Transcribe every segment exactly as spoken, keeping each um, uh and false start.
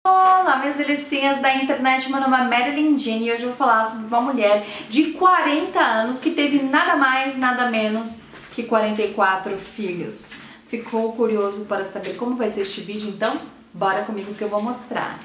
Olá, minhas delicinhas da internet, meu nome é Marilyn Jenny e hoje eu vou falar sobre uma mulher de quarenta anos que teve nada mais, nada menos que quarenta e quatro filhos. Ficou curioso para saber como vai ser este vídeo? Então, bora comigo que eu vou mostrar.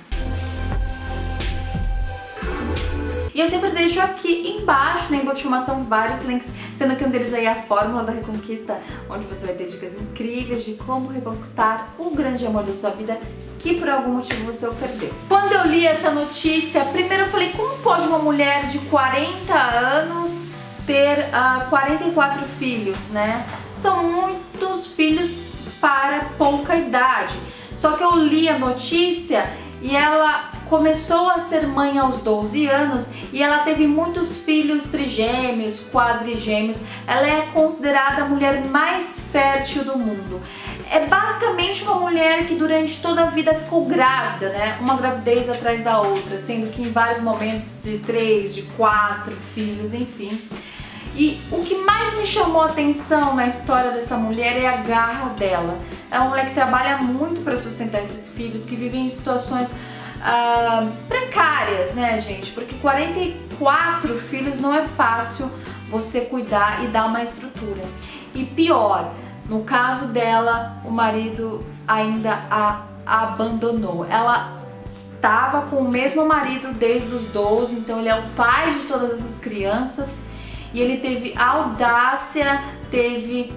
E eu sempre deixo aqui embaixo, na box de informação, vários links, sendo que um deles aí é a Fórmula da Reconquista, onde você vai ter dicas incríveis de como reconquistar o grande amor da sua vida, que por algum motivo você o perdeu. Quando eu li essa notícia, primeiro eu falei, como pode uma mulher de quarenta anos ter uh, quarenta e quatro filhos, né? São muitos filhos para pouca idade. Só que eu li a notícia e ela começou a ser mãe aos doze anos e ela teve muitos filhos trigêmeos, quadrigêmeos. Ela é considerada a mulher mais fértil do mundo. É basicamente uma mulher que durante toda a vida ficou grávida, né? Uma gravidez atrás da outra, sendo que em vários momentos de três, de quatro filhos, enfim. E o que mais me chamou a atenção na história dessa mulher é a garra dela. É uma mulher que trabalha muito para sustentar esses filhos, que vive em situações Uh, precárias, né, gente? Porque quarenta e quatro filhos não é fácil você cuidar e dar uma estrutura. E pior, no caso dela, o marido ainda a abandonou. Ela estava com o mesmo marido desde os doze, então ele é o pai de todas essas crianças e ele teve audácia, teve,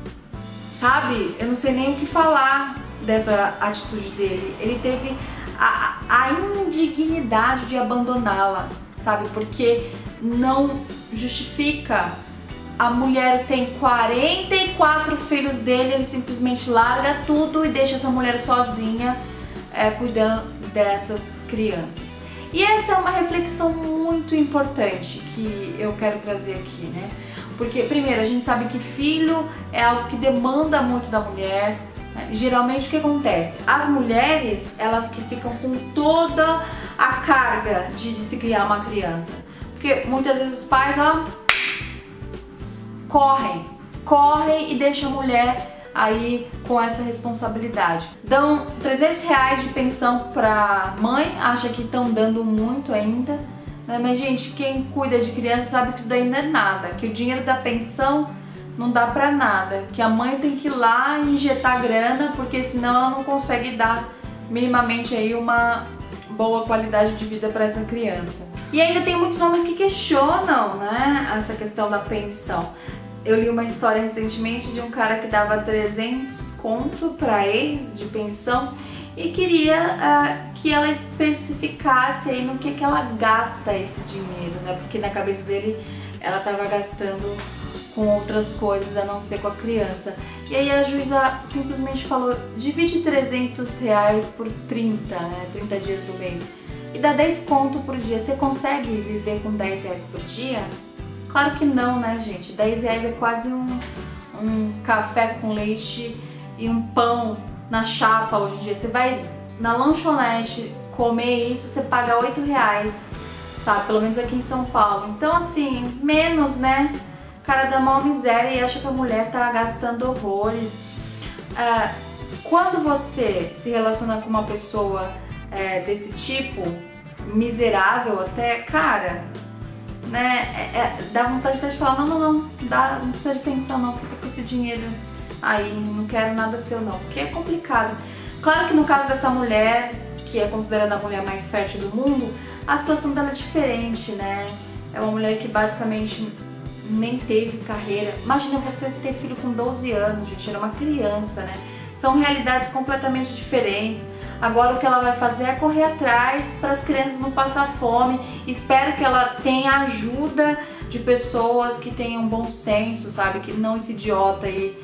sabe, eu não sei nem o que falar dessa atitude dele. Ele teve A, a indignidade de abandoná-la, sabe? Porque não justifica. A mulher tem quarenta e quatro filhos dele, ele simplesmente larga tudo e deixa essa mulher sozinha é, cuidando dessas crianças. E essa é uma reflexão muito importante que eu quero trazer aqui, né? Porque, primeiro, a gente sabe que filho é algo que demanda muito da mulher. Geralmente o que acontece? As mulheres, elas que ficam com toda a carga de, de se criar uma criança. Porque muitas vezes os pais, ó, correm, correm e deixam a mulher aí com essa responsabilidade. Dão trezentos reais de pensão pra mãe, acha que estão dando muito ainda, né? Mas gente, quem cuida de criança sabe que isso daí não é nada, que o dinheiro da pensão não dá pra nada, que a mãe tem que ir lá e injetar grana, porque senão ela não consegue dar minimamente aí uma boa qualidade de vida para essa criança. E ainda tem muitos homens que questionam, né, essa questão da pensão. Eu li uma história recentemente de um cara que dava trezentos conto pra ex de pensão e queria uh, que ela especificasse aí no que, que ela gasta esse dinheiro, né, porque na cabeça dele ela estava gastando com outras coisas a não ser com a criança. E aí a juíza simplesmente falou, divide trezentos reais por trinta, né, trinta dias do mês e dá dez conto por dia. Você consegue viver com dez reais por dia? Claro que não, né, gente? dez reais é quase um, um café com leite e um pão na chapa hoje em dia. Você vai na lanchonete comer isso, você paga oito reais, sabe? Pelo menos aqui em São Paulo. Então assim, menos, né? O cara dá maior miséria e acha que a mulher tá gastando horrores. É, quando você se relaciona com uma pessoa é, desse tipo, miserável até, cara, né, é, é, dá vontade de falar, não, não, não, dá, não precisa de pensão não, fica com esse dinheiro aí, não quero nada seu não, porque é complicado. Claro que no caso dessa mulher, que é considerada a mulher mais fértil do mundo, a situação dela é diferente, né, é uma mulher que basicamente nem teve carreira. Imagina você ter filho com doze anos, gente, era uma criança, né? São realidades completamente diferentes. Agora o que ela vai fazer é correr atrás para as crianças não passar fome. Espero que ela tenha ajuda de pessoas que tenham bom senso, sabe? Que não esse idiota aí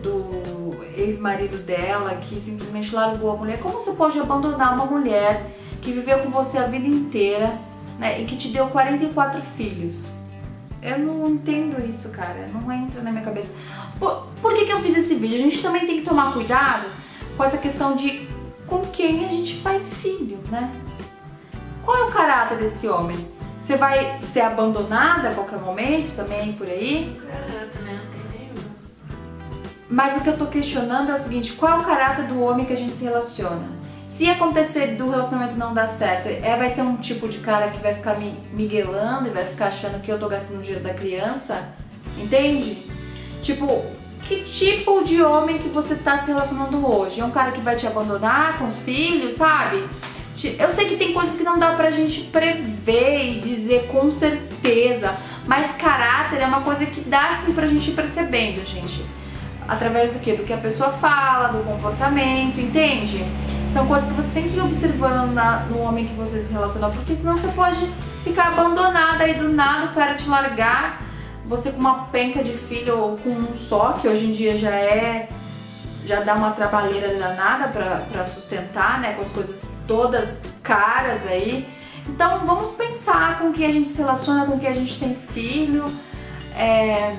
do ex-marido dela, que simplesmente largou a mulher. Como você pode abandonar uma mulher que viveu com você a vida inteira, né? E que te deu quarenta e quatro filhos? Eu não entendo isso, cara, não entra na minha cabeça. Por, por que que eu fiz esse vídeo? A gente também tem que tomar cuidado com essa questão de com quem a gente faz filho, né? Qual é o caráter desse homem? Você vai ser abandonada a qualquer momento também, por aí? Caráter, né? Não tem nenhum. Mas o que eu tô questionando é o seguinte, qual é o caráter do homem que a gente se relaciona? Se acontecer do relacionamento não dar certo, é, vai ser um tipo de cara que vai ficar me miguelando e vai ficar achando que eu tô gastando o dinheiro da criança? Entende? Tipo, que tipo de homem que você tá se relacionando hoje? É um cara que vai te abandonar com os filhos, sabe? Eu sei que tem coisas que não dá pra gente prever e dizer com certeza, mas caráter é uma coisa que dá sim pra gente ir percebendo, gente. Através do que? Do que a pessoa fala, do comportamento, entende? São coisas que você tem que ir observando na, no homem que você se relaciona, porque senão você pode ficar abandonada e do nada o cara te largar, você com uma penca de filho ou com um só, que hoje em dia já é... já dá uma trabalheira danada pra, pra sustentar, né, com as coisas todas caras aí. Então vamos pensar com quem a gente se relaciona, com quem a gente tem filho, é,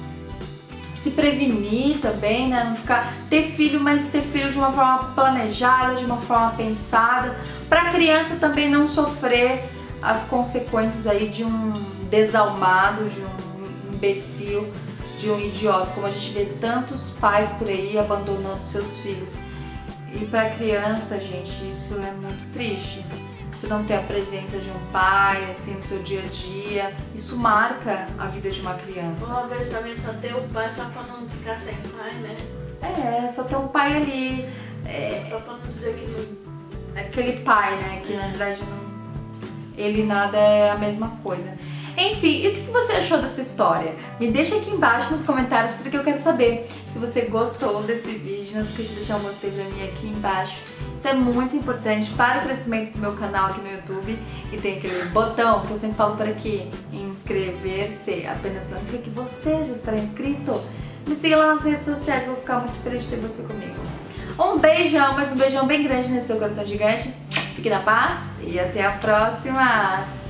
se prevenir também, né, não ficar, ter filho, mas ter filho de uma forma planejada, de uma forma pensada, pra criança também não sofrer as consequências aí de um desalmado, de um imbecil, de um idiota, como a gente vê tantos pais por aí abandonando seus filhos. E pra criança, gente, isso é muito triste. Você não ter a presença de um pai, assim, no seu dia a dia, isso marca a vida de uma criança. Uma vez também só ter o pai, só pra não ficar sem pai, né? É, só ter um pai ali. É, só pra não dizer que não... aquele pai, né, que na verdade não... ele nada é a mesma coisa. Enfim, e o que você achou dessa história? Me deixa aqui embaixo nos comentários, porque eu quero saber se você gostou desse vídeo. Não esqueça de deixar um gostei pra mim aqui embaixo. Isso é muito importante para o crescimento do meu canal aqui no YouTube. E tem aquele botão que eu sempre falo por aqui, inscrever-se. Apenas um clique, você já estará inscrito. Me siga lá nas redes sociais, eu vou ficar muito feliz de ter você comigo. Um beijão, mas um beijão bem grande nesse seu coração gigante. Fique na paz e até a próxima!